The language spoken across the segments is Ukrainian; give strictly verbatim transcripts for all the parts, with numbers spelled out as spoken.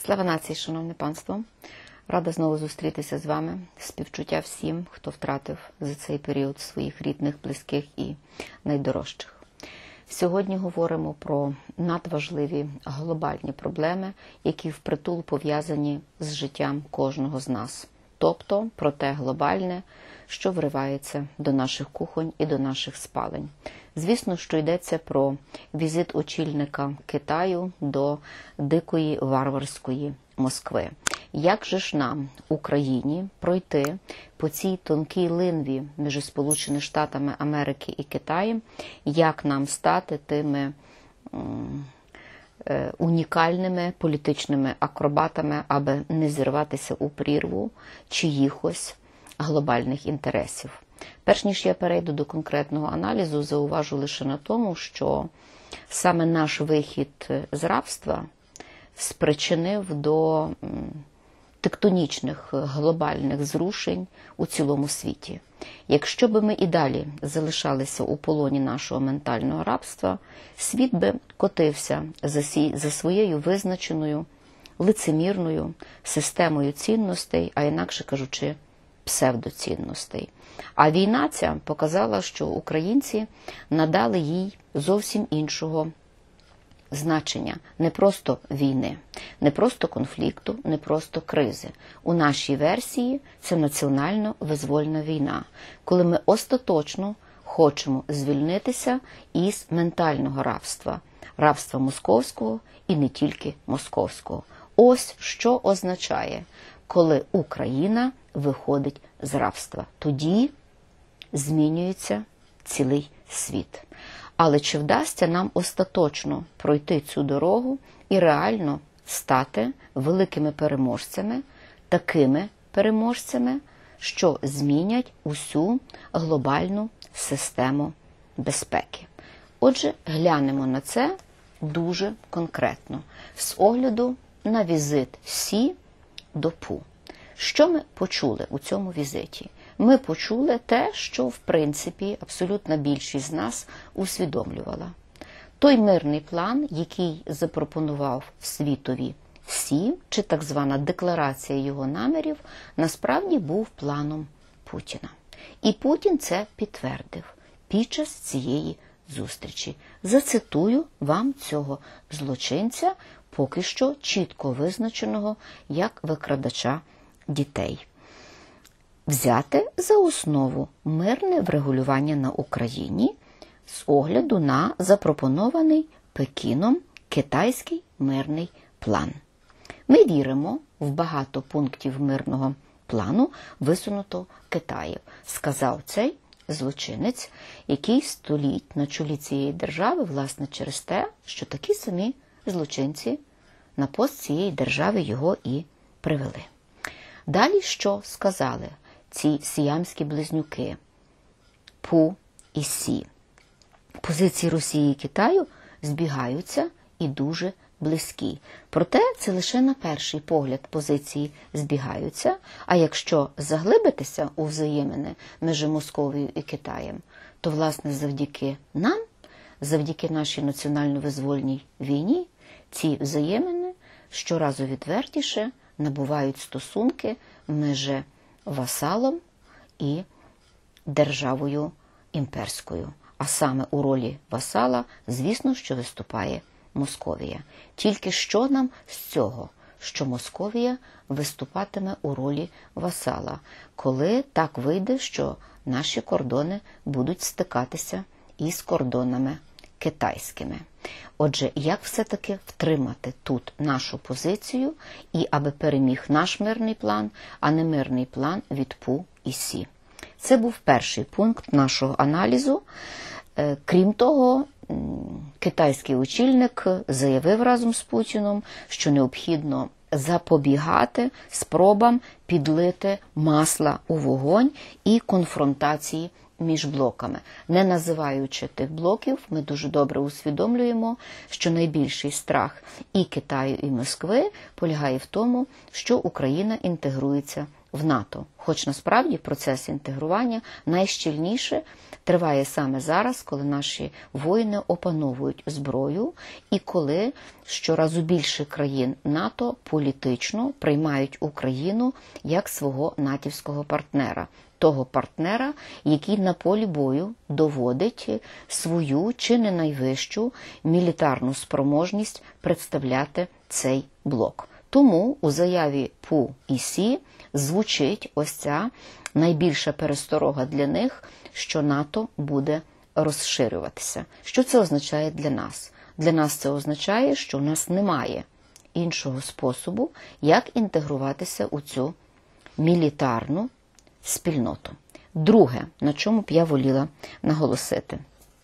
Слава нації, шановне панство! Рада знову зустрітися з вами. Співчуття всім, хто втратив за цей період своїх рідних, близьких і найдорожчих. Сьогодні говоримо про надважливі глобальні проблеми, які впритул пов'язані з життям кожного з нас. Тобто про те глобальне, що вривається до наших кухонь і до наших спалень. Звісно, що йдеться про візит очільника Китаю до дикої варварської Москви. Як же ж нам, Україні, пройти по цій тонкій линві між Сполученими Штатами Америки і Китаєм, як нам стати тими м, е, унікальними політичними акробатами, аби не зірватися у прірву чиїхось глобальних інтересів. Перш ніж я перейду до конкретного аналізу, зауважу лише на тому, що саме наш вихід з рабства спричинив до тектонічних глобальних зрушень у цілому світі. Якщо би ми і далі залишалися у полоні нашого ментального рабства, світ би котився за, сі, за своєю визначеною, лицемірною системою цінностей, а інакше кажучи, псевдоцінностей. А війна ця показала, що українці надали їй зовсім іншого значення. Не просто війни, не просто конфлікту, не просто кризи. У нашій версії це національно-визвольна війна, коли ми остаточно хочемо звільнитися із ментального рабства, рабства московського і не тільки московського. Ось що означає, коли Україна виходить з рабства. Тоді змінюється цілий світ. Але чи вдасться нам остаточно пройти цю дорогу і реально стати великими переможцями, такими переможцями, що змінять усю глобальну систему безпеки? Отже, глянемо на це дуже конкретно, з огляду на візит Сі до Пу. Що ми почули у цьому візиті? Ми почули те, що, в принципі, абсолютна більшість з нас усвідомлювала. Той мирний план, який запропонував світові Сі, чи так звана декларація його намірів, насправді був планом Путіна. І Путін це підтвердив під час цієї зустрічі. Зацитую вам цього злочинця, поки що чітко визначеного як викрадача дітей. Взяти за основу мирне врегулювання на Україні з огляду на запропонований Пекіном китайський мирний план. Ми віримо в багато пунктів мирного плану, висунутого Китаєм, сказав цей злочинець, який стоїть на чолі цієї держави, власне, через те, що такі самі злочинці на пост цієї держави його і привели. Далі що сказали ці сіамські близнюки Пу і Сі? Позиції Росії і Китаю збігаються і дуже близькі. Проте це лише на перший погляд позиції збігаються, а якщо заглибитися у взаємини між Московією і Китаєм, то, власне, завдяки нам, завдяки нашій національно-визвольній війні, ці взаємини щоразу відвертіше набувають стосунки між васалом і державою імперською. А саме у ролі васала, звісно, що виступає Московія. Тільки що нам з цього, що Московія виступатиме у ролі васала, коли так вийде, що наші кордони будуть стикатися із кордонами китайськими. Отже, як все-таки втримати тут нашу позицію і аби переміг наш мирний план, а не мирний план від Пу і Сі? Це був перший пункт нашого аналізу. Крім того, китайський очільник заявив разом з Путіном, що необхідно запобігати спробам підлити масла у вогонь і конфронтації між блоками. Не називаючи тих блоків, ми дуже добре усвідомлюємо, що найбільший страх і Китаю, і Москви полягає в тому, що Україна інтегрується в НАТО. Хоч насправді процес інтегрування найщільніше триває саме зараз, коли наші воїни опановують зброю і коли щоразу більше країн НАТО політично приймають Україну як свого натівського партнера. Того партнера, який на полі бою доводить свою чи не найвищу мілітарну спроможність представляти цей блок. Тому у заяві Пу і Сі звучить ось ця найбільша пересторога для них, що НАТО буде розширюватися. Що це означає для нас? Для нас це означає, що у нас немає іншого способу, як інтегруватися у цю мілітарну спільноту. Друге, на чому б я воліла наголосити.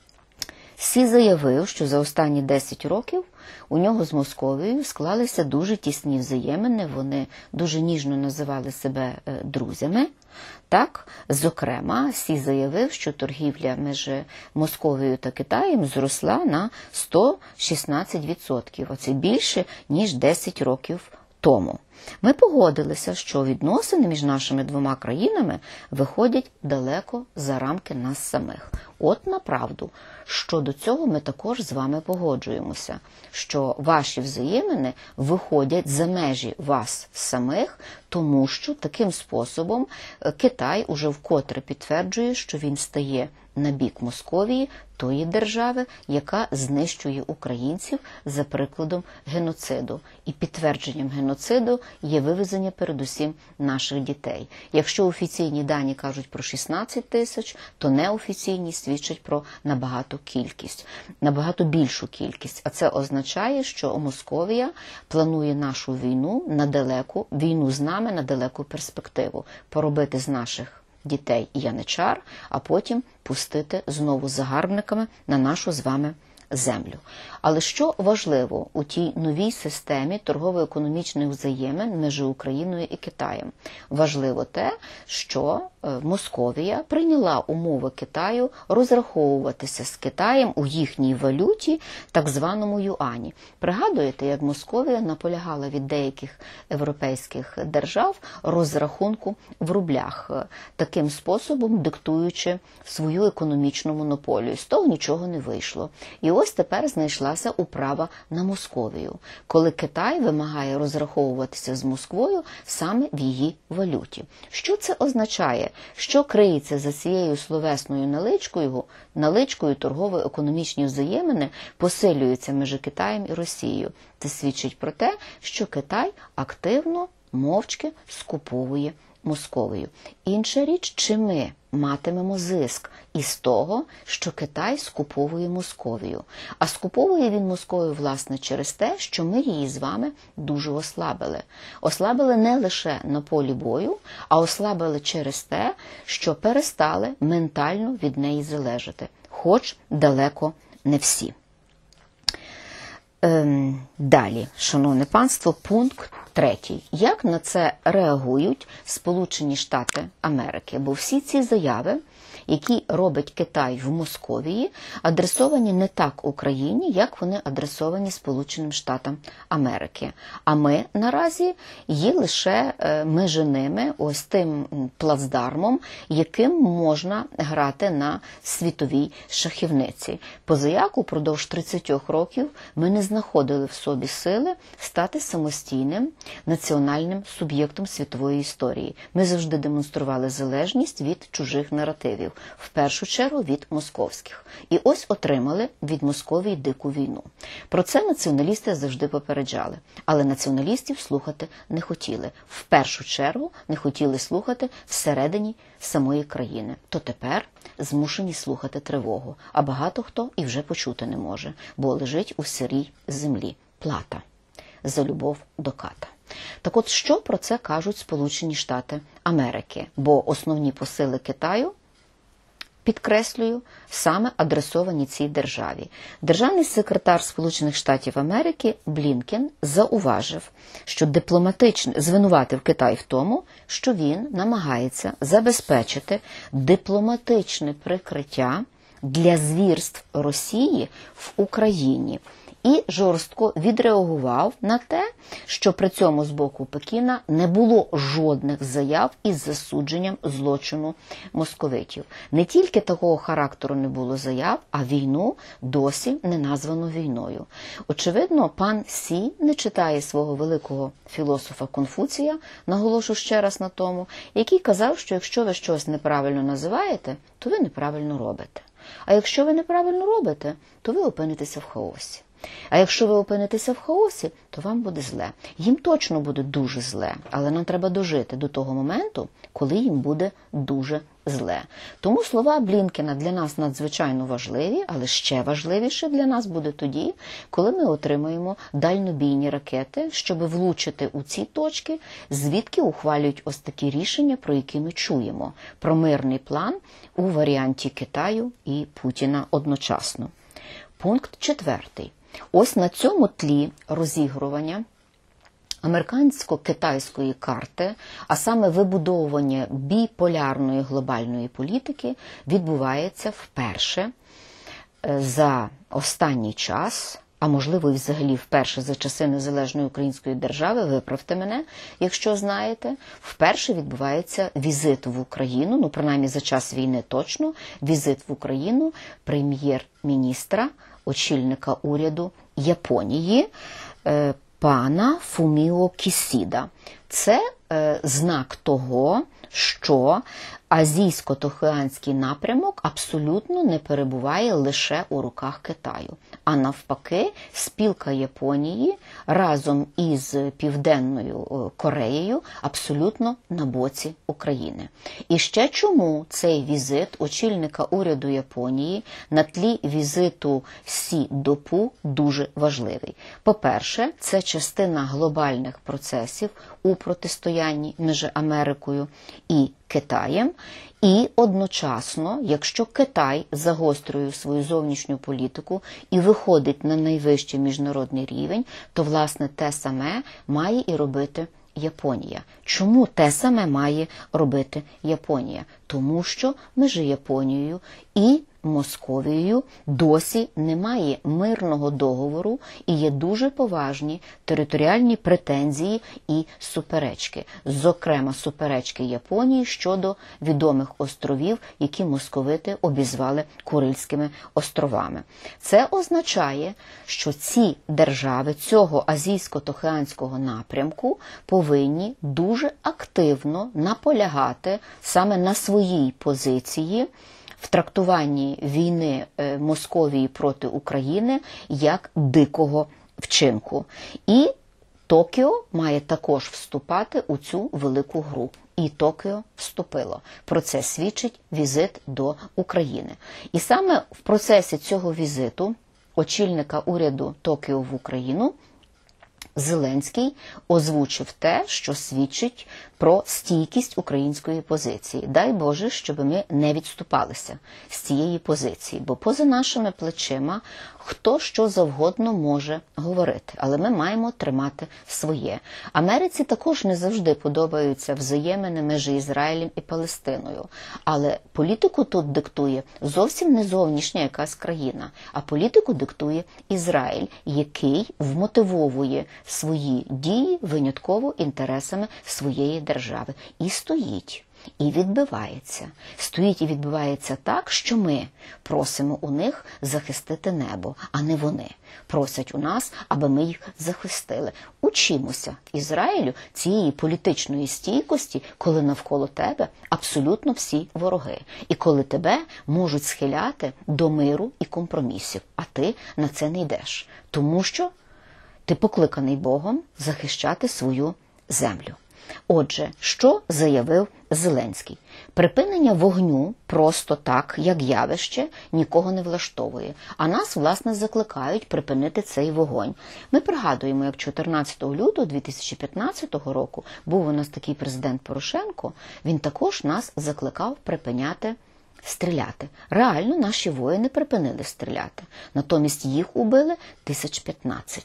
Сі заявив, що за останні десять років у нього з Московією склалися дуже тісні взаємини, вони дуже ніжно називали себе друзями. Так, зокрема, Сі заявив, що торгівля між Московією та Китаєм зросла на сто шістнадцять відсотків, а це більше, ніж десять років тому. Ми погодилися, що відносини між нашими двома країнами виходять далеко за рамки нас самих. От направду, щодо цього ми також з вами погоджуємося, що ваші взаємини виходять за межі вас самих, тому що таким способом Китай уже вкотре підтверджує, що він стає на бік Московії, тої держави, яка знищує українців за прикладом геноциду. І підтвердженням геноциду є вивезення передусім наших дітей. Якщо офіційні дані кажуть про шістнадцять тисяч, то неофіційні свідчать про набагато кількість, набагато більшу кількість. А це означає, що Московія планує нашу війну на далеку, війну з нами на далеку перспективу, поробити з наших дітей яничар, а потім пустити знову загарбниками на нашу з вами землю. Але що важливо у тій новій системі торгово-економічних взаємин між Україною і Китаєм? Важливо те, що Московія прийняла умови Китаю розраховуватися з Китаєм у їхній валюті, так званому юані. Пригадуєте, як Московія наполягала від деяких європейських держав розрахунку в рублях, таким способом диктуючи свою економічну монополію. З того нічого не вийшло. І ось тепер знайшлася управа на Московію, коли Китай вимагає розраховуватися з Москвою саме в її валюті. Що це означає? Що криється за цією словесною наличкою, наличкою торгово-економічні взаємини посилюються між Китаєм і Росією. Це свідчить про те, що Китай активно, мовчки скуповує Московію. Інша річ, чи ми матимемо зиск із того, що Китай скуповує Московію. А скуповує він Московію, власне, через те, що ми її з вами дуже ослабили. Ослабили не лише на полі бою, а ослабили через те, що перестали ментально від неї залежати. Хоч далеко не всі. Ем, далі, шановне панство, пункт третій. Як на це реагують Сполучені Штати Америки? Бо всі ці заяви, які робить Китай в Московії, адресовані не так Україні, як вони адресовані Сполученим Штатам Америки. А ми наразі є лише між ними ось тим плацдармом, яким можна грати на світовій шахівниці. Позаяк упродовж тридцять років ми не знаходили в собі сили стати самостійним національним суб'єктом світової історії. Ми завжди демонстрували залежність від чужих наративів, в першу чергу від московських. І ось отримали від Московії дику війну. Про це націоналісти завжди попереджали. Але націоналістів слухати не хотіли. В першу чергу не хотіли слухати всередині самої країни. То тепер змушені слухати тривогу. А багато хто і вже почути не може, бо лежить у сирій землі. Плата за любов до ката. Так от, що про це кажуть Сполучені Штати Америки? Бо основні посили Китаю, підкреслюю, саме адресовані цій державі. Державний секретар Сполучених Штатів Америки Блінкен зауважив, що дипломатично звинуватив Китай в тому, що він намагається забезпечити дипломатичне прикриття для звірств Росії в Україні. і жорстко відреагував на те, що при цьому з боку Пекіна не було жодних заяв із засудженням злочину московитів. Не тільки такого характеру не було заяв, а війну досі не названо війною. Очевидно, пан Сі не читає свого великого філософа Конфуція, наголошу ще раз на тому, який казав, що якщо ви щось неправильно називаєте, то ви неправильно робите. А якщо ви неправильно робите, то ви опинитеся в хаосі. А якщо ви опинитеся в хаосі, то вам буде зле. Їм точно буде дуже зле, але нам треба дожити до того моменту, коли їм буде дуже зле. Тому слова Блінкена для нас надзвичайно важливі, але ще важливіше для нас буде тоді, коли ми отримаємо дальнобійні ракети, щоб влучити у ці точки, звідки ухвалюють ось такі рішення, про які ми чуємо. Про мирний план у варіанті Китаю і Путіна одночасно. Пункт четвертий. Ось на цьому тлі розігрування американсько-китайської карти, а саме вибудовування біполярної глобальної політики, відбувається вперше за останній час, а можливо і взагалі вперше за часи незалежної української держави, виправте мене, якщо знаєте, вперше відбувається візит в Україну, ну принаймні за час війни точно, візит в Україну прем'єр-міністра, очільника уряду Японії, пана Фуміо Кісіда. Це е, знак того, що азійсько-тихоокеанський напрямок абсолютно не перебуває лише у руках Китаю. А навпаки, спілка Японії разом із Південною Кореєю абсолютно на боці України. І ще чому цей візит очільника уряду Японії на тлі візиту Сі до Пу дуже важливий? По-перше, це частина глобальних процесів у протистоянні між Америкою і Китаєм, і одночасно, якщо Китай загострює свою зовнішню політику і виходить на найвищий міжнародний рівень, то, власне, те саме має і робити Японія. Чому те саме має робити Японія? Тому що між Японією і Московією досі немає мирного договору і є дуже поважні територіальні претензії і суперечки. Зокрема, суперечки Японії щодо відомих островів, які московити обізвали Курильськими островами. Це означає, що ці держави цього азійсько-тихоокеанського напрямку повинні дуже активно наполягати саме на своїй позиції в трактуванні війни Московії проти України як дикого вчинку. І Токіо має також вступати у цю велику гру. І Токіо вступило. Про це свідчить візит до України. І саме в процесі цього візиту очільника уряду Токіо в Україну Зеленський озвучив те, що свідчить про стійкість української позиції. Дай Боже, щоб ми не відступалися з цієї позиції, бо поза нашими плечима хто що завгодно може говорити, але ми маємо тримати своє. Америці також не завжди подобаються взаємини між Ізраїлем і Палестиною, але політику тут диктує зовсім не зовнішня якась країна, а політику диктує Ізраїль, який вмотивовує свої дії винятково інтересами своєї держави. І стоїть, і відбивається. Стоїть і відбивається так, що ми просимо у них захистити небо, а не вони просять у нас, аби ми їх захистили. Учимося Ізраїлю цієї політичної стійкості, коли навколо тебе абсолютно всі вороги. І коли тебе можуть схиляти до миру і компромісів, а ти на це не йдеш. Тому що ти покликаний Богом захищати свою землю. Отже, що заявив Зеленський? Припинення вогню просто так, як явище, нікого не влаштовує. А нас, власне, закликають припинити цей вогонь. Ми пригадуємо, як чотирнадцятого лютого дві тисячі п'ятнадцятого року був у нас такий президент Порошенко, він також нас закликав припиняти стріляти. Реально наші воїни припинили стріляти. Натомість їх убили тисяч п'ятнадцять.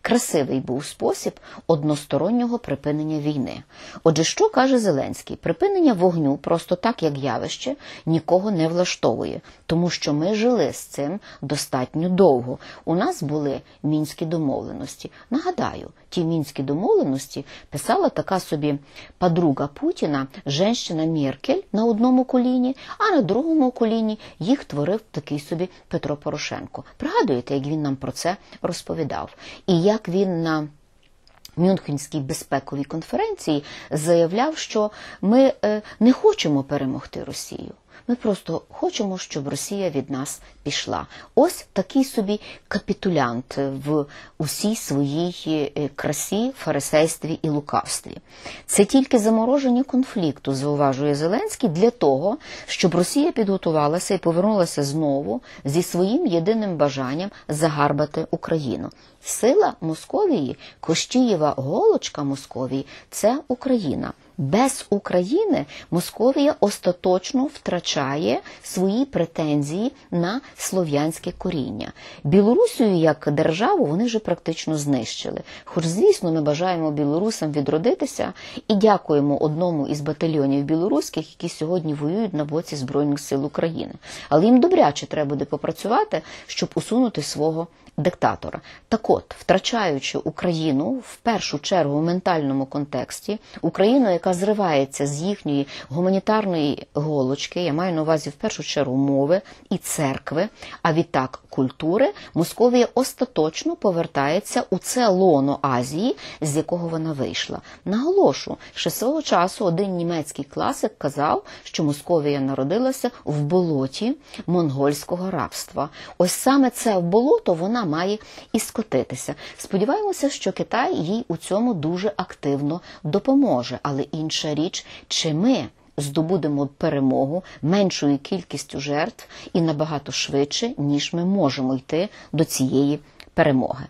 красивий був спосіб одностороннього припинення війни. Отже, що каже Зеленський? Припинення вогню просто так, як явище, нікого не влаштовує, тому що ми жили з цим достатньо довго. У нас були Мінські домовленості. Нагадаю, ті Мінські домовленості писала така собі подруга Путіна, женщина Меркель на одному коліні, а на другому коліні їх творив такий собі Петро Порошенко. Пригадуєте, як він нам про це розповідав? І як він на Мюнхенській безпековій конференції заявляв, що ми е, не хочемо перемогти Росію. Ми просто хочемо, щоб Росія від нас пішла. Ось такий собі капітулянт в усій своїй красі, фарисействі і лукавстві. Це тільки замороження конфлікту, зауважує Зеленський, для того, щоб Росія підготувалася і повернулася знову зі своїм єдиним бажанням загарбати Україну. Сила Московії, Кощієва голочка Московії – це Україна. Без України Московія остаточно втрачає свої претензії на слов'янське коріння. Білорусію як державу вони вже практично знищили. Хоч, звісно, ми бажаємо білорусам відродитися і дякуємо одному із батальйонів білоруських, які сьогодні воюють на боці Збройних сил України. Але їм добряче треба буде попрацювати, щоб усунути свого диктатора. Так от, втрачаючи Україну в першу чергу в ментальному контексті, Україну, яка зривається з їхньої гуманітарної голочки, я маю на увазі в першу чергу мови і церкви, а відтак культури, Московія остаточно повертається у це лоно Азії, з якого вона вийшла. Наголошу, що свого часу один німецький класик казав, що Московія народилася в болоті монгольського рабства. Ось саме це в болото вона має і скотитися. Сподіваємося, що Китай їй у цьому дуже активно допоможе. Але інша річ, чи ми здобудемо перемогу меншою кількістю жертв і набагато швидше, ніж ми можемо йти до цієї перемоги.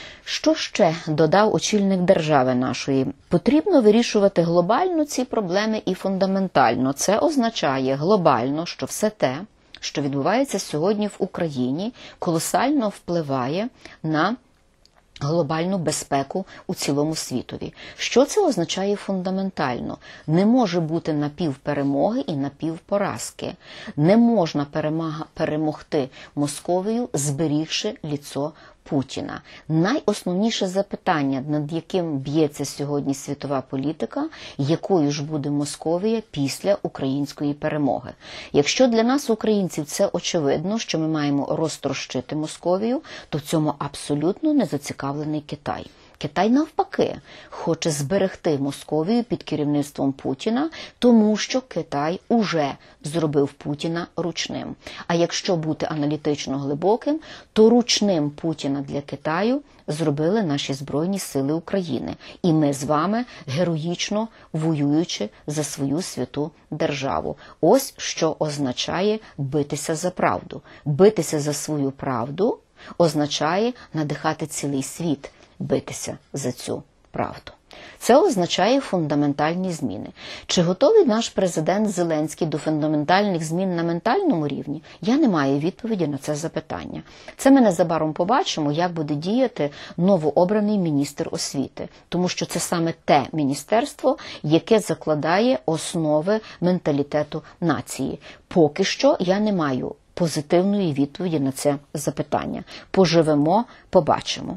Що ще додав очільник держави нашої? Потрібно вирішувати глобально ці проблеми і фундаментально. Це означає глобально, що все те, що відбувається сьогодні в Україні, колосально впливає на глобальну безпеку у цілому світові. Що це означає фундаментально? Не може бути напівперемоги і напівпоразки. Не можна перемага, перемогти Московію, зберігши ліцо Путіна. Найосновніше запитання, над яким б'ється сьогодні світова політика, якою ж буде Московія після української перемоги. Якщо для нас, українців, це очевидно, що ми маємо розтрощити Московію, то в цьому абсолютно не зацікавлений Китай. Китай, навпаки, хоче зберегти Московію під керівництвом Путіна, тому що Китай уже зробив Путіна ручним. А якщо бути аналітично глибоким, то ручним Путіна для Китаю зробили наші Збройні сили України. І ми з вами героїчно воюючи за свою святу державу. Ось що означає битися за правду. Битися за свою правду означає надихати цілий світ битися за цю правду. Це означає фундаментальні зміни. Чи готовий наш президент Зеленський до фундаментальних змін на ментальному рівні? Я не маю відповіді на це запитання. Це ми незабаром побачимо, як буде діяти новообраний міністр освіти. Тому що це саме те міністерство, яке закладає основи менталітету нації. Поки що я не маю позитивної відповіді на це запитання. Поживемо, побачимо.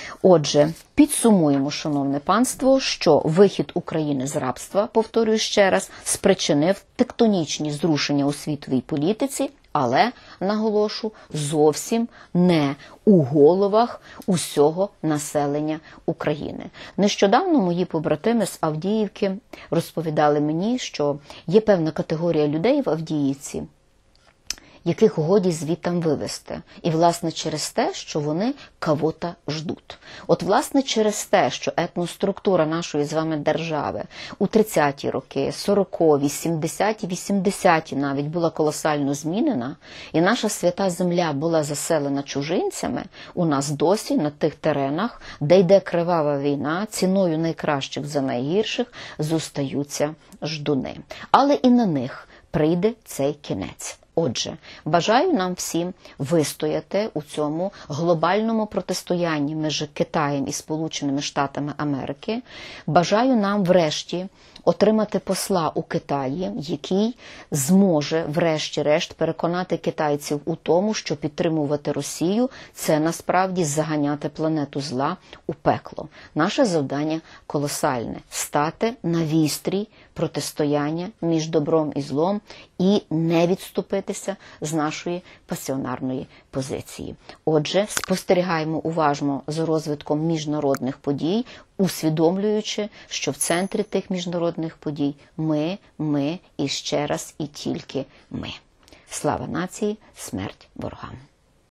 Отже, підсумуємо, шановне панство, що вихід України з рабства, повторюю ще раз, спричинив тектонічні зрушення у світовій політиці, але, наголошу, зовсім не у головах усього населення України. Нещодавно мої побратими з Авдіївки розповідали мені, що є певна категорія людей в Авдіївці, яких годі звітам вивезти. І, власне, через те, що вони кого-то ждуть. От, власне, через те, що етноструктура нашої з вами держави у тридцяті роки, сорокові, сімдесяті, вісімдесяті навіть була колосально змінена, і наша свята земля була заселена чужинцями, у нас досі на тих теренах, де йде кривава війна, ціною найкращих за найгірших, зостаються ждуни. Але і на них прийде цей кінець. Отже, бажаю нам всім вистояти у цьому глобальному протистоянні між Китаєм і Сполученими Штатами Америки. Бажаю нам врешті отримати посла у Китаї, який зможе врешті-решт переконати китайців у тому, що підтримувати Росію – це насправді заганяти планету зла у пекло. Наше завдання колосальне – стати на вістрій протистояння між добром і злом і не відступитися з нашої пасіонарної позиції. Отже, спостерігаємо уважно за розвитком міжнародних подій, усвідомлюючи, що в центрі тих міжнародних подій ми, ми і ще раз і тільки ми. Слава нації, смерть ворогам!